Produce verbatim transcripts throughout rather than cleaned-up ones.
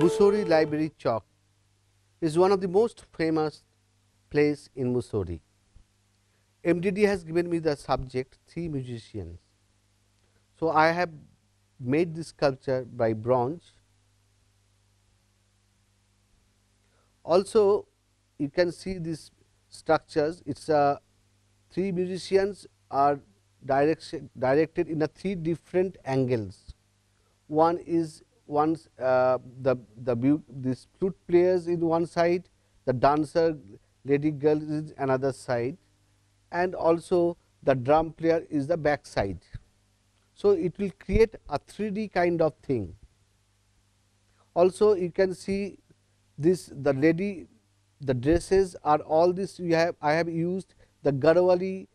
Mussoorie Library Chalk is one of the most famous place in Mussoorie. M D D has given me the subject three musicians. So, I have made this sculpture by bronze. Also, you can see these structures. It's a three musicians are direction, directed in a three different angles. One is one uh, the the this flute players in one side, the dancer lady girl is another side, and also the drum player is the back side. So, it will create a three D kind of thing. Also, you can see this the lady, the dresses are all this we have I have used the Garhwali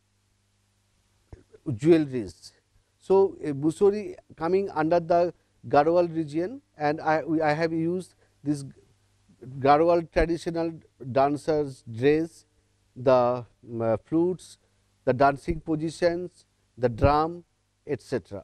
jewelries. So, uh, Mussoorie coming under the Garhwal region, and I, we, I have used this Garhwal traditional dancers dress, the um, uh, flutes, the dancing positions, the drum, et cetera.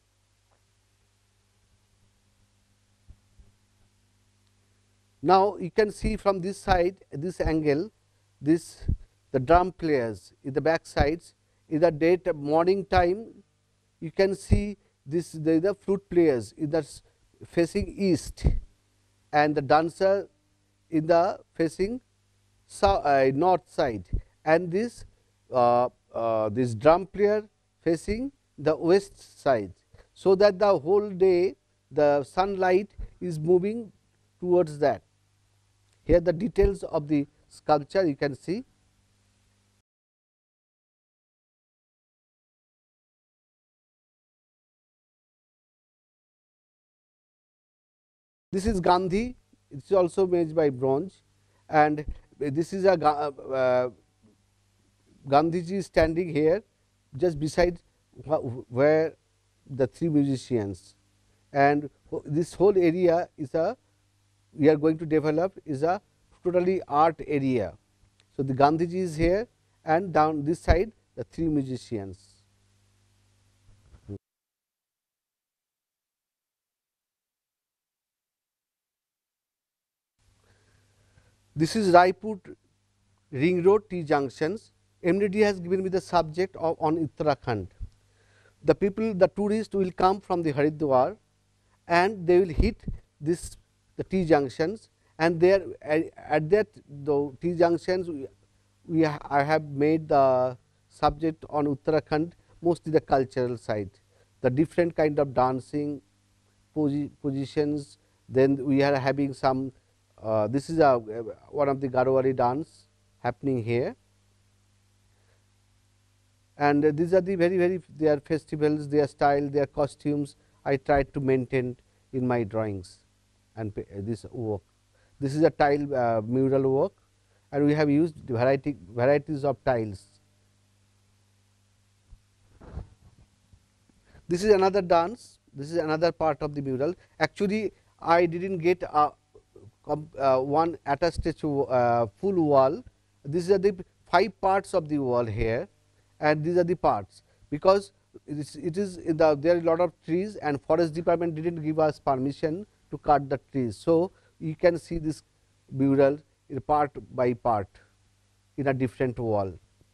Now, you can see from this side, this angle, this the drum players in the back sides. In the date morning time, you can see this the, the flute players in the facing east, and the dancer in the facing south, uh, north side, and this uh, uh, this drum player facing the west side. So, that the whole day the sunlight is moving towards that. Here the details of the sculpture you can see. This is Gandhi, it is also made by bronze, and this is a uh, Gandhiji standing here just beside where the three musicians, and this whole area is a we are going to develop is a totally art area. So, the Gandhiji is here, and down this side the three musicians. This is Raipur Ring Road T junctions. M D D has given me the subject of on Uttarakhand. The people, the tourists will come from the Haridwar, and they will hit this the T junctions, and there at that the T junctions we, we I have made the subject on Uttarakhand, mostly the cultural side, the different kind of dancing posi positions. Then we are having some uh, this is a one of the Garhwali dance happening here, and uh, these are the very very their festivals, their style, their costumes I tried to maintain in my drawings and this work. This is a tile uh, mural work, and we have used variety varieties of tiles. This is another dance, this is another part of the mural. Actually, I did not get a, uh, one attached to uh, full wall. These are the five parts of the wall here, and these are the parts, because it is, it is in the, there are a lot of trees, and forest department did not give us permission to cut the trees. So, you can see this mural in part by part in a different wall.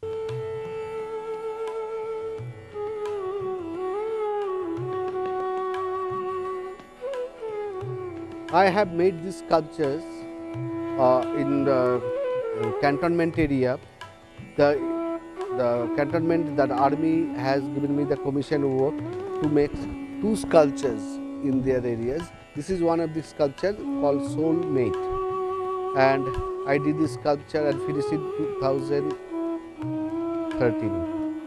I have made these sculptures uh, in the uh, cantonment area. The, the cantonment that army has given me the commission work to make two sculptures in their areas. This is one of the sculpture called Soul Mate, and I did this sculpture and finished in two thousand thirteen.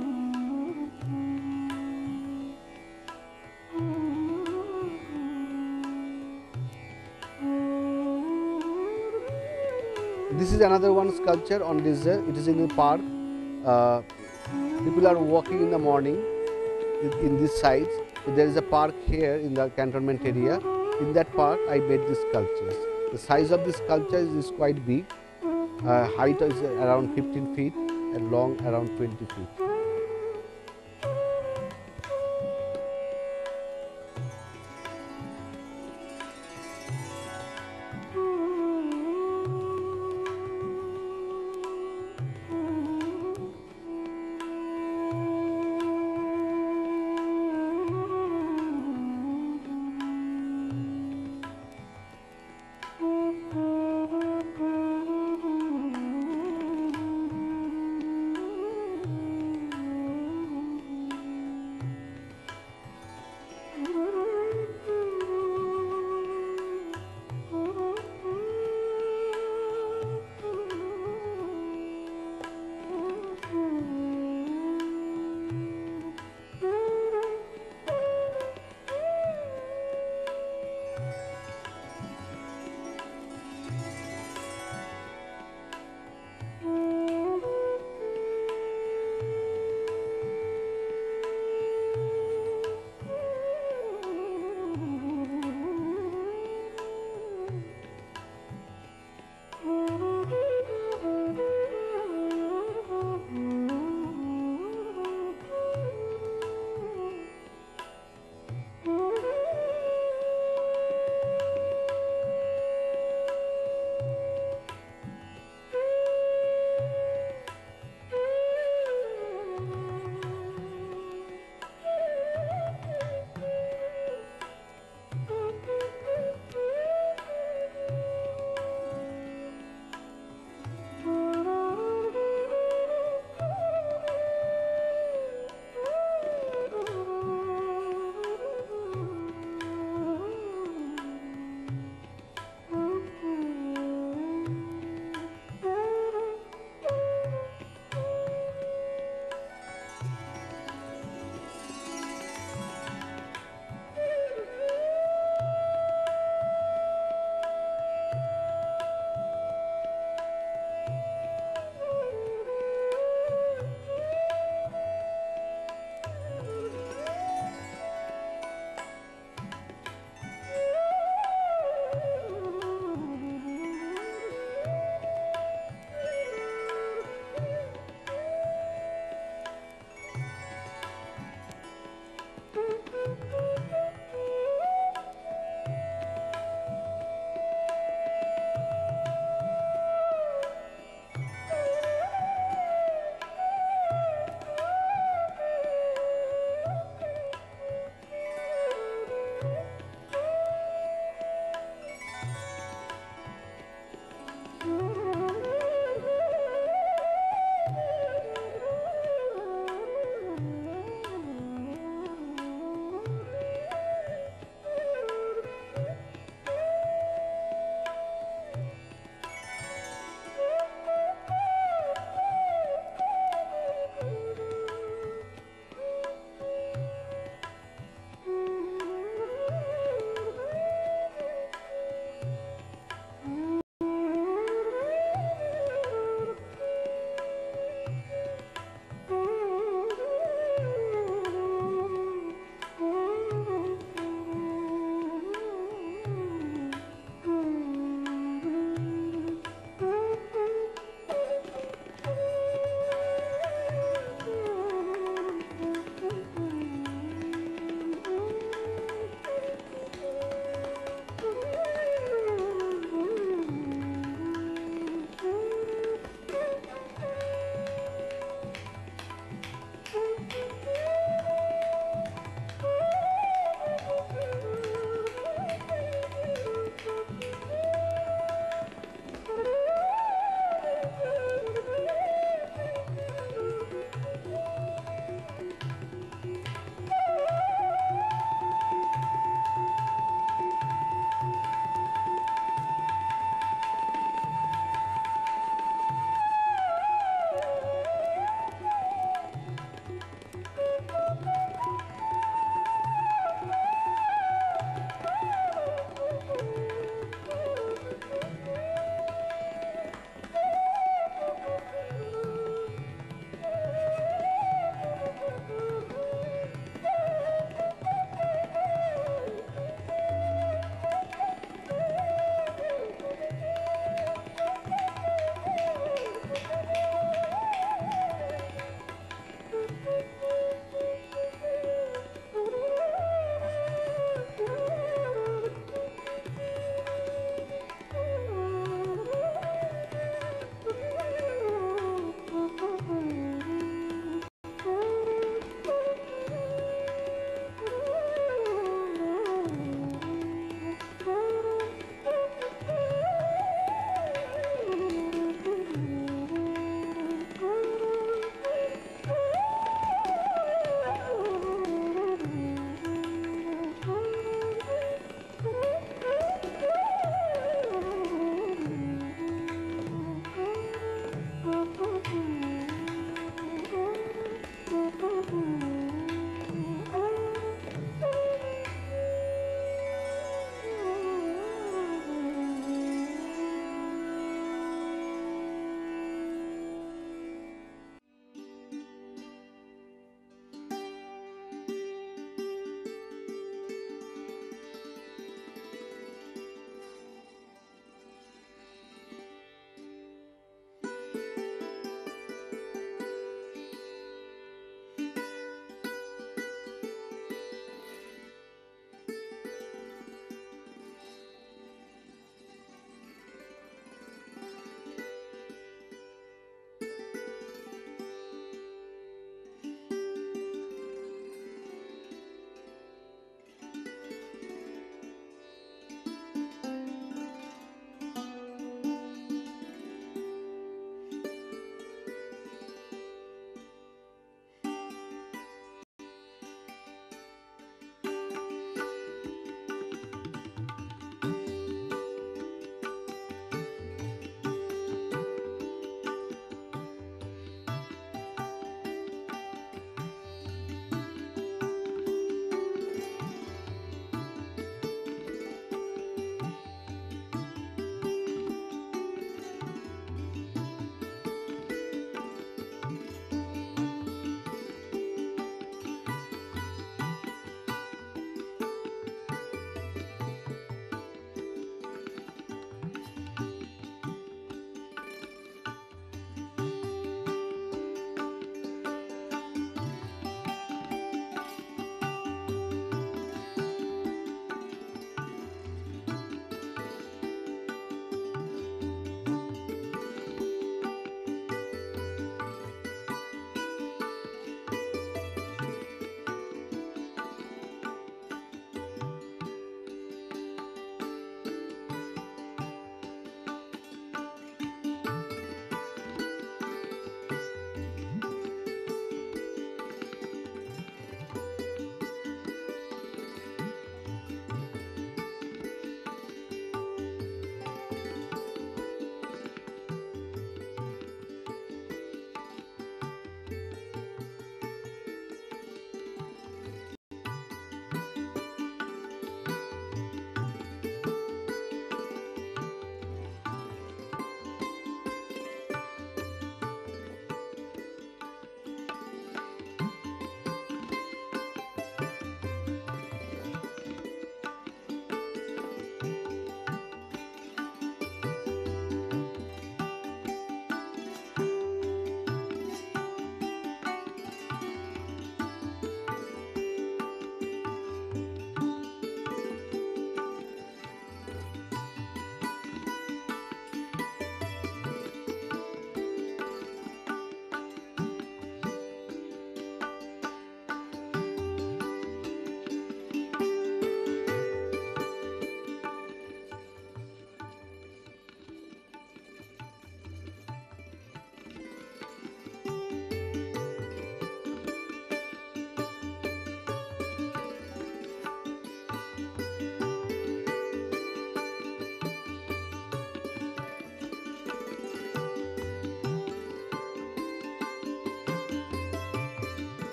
This is another one sculpture on this. Uh, it is in a park. Uh, people are walking in the morning in, in this side. So, there is a park here in the cantonment area. In that park, I made these sculptures. The size of this sculpture is, is quite big. Uh, height is around fifteen feet and long around twenty feet.